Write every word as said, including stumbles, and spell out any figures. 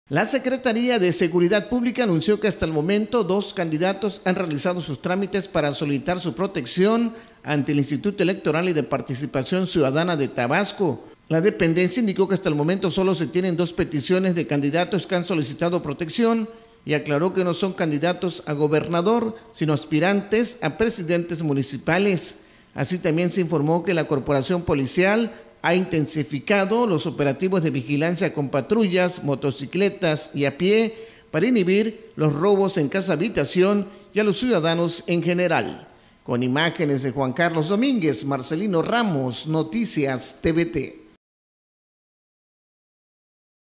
La Secretaría de Seguridad Pública anunció que hasta el momento dos candidatos han realizado sus trámites para solicitar su protección ante el Instituto Electoral y de Participación Ciudadana de Tabasco. La dependencia indicó que hasta el momento solo se tienen dos peticiones de candidatos que han solicitado protección y aclaró que no son candidatos a gobernador, sino aspirantes a presidentes municipales. Así también se informó que la Corporación Policial ha intensificado los operativos de vigilancia con patrullas, motocicletas y a pie para inhibir los robos en casa habitación y a los ciudadanos en general. Con imágenes de Juan Carlos Domínguez, Marcelino Ramos, Noticias T V T.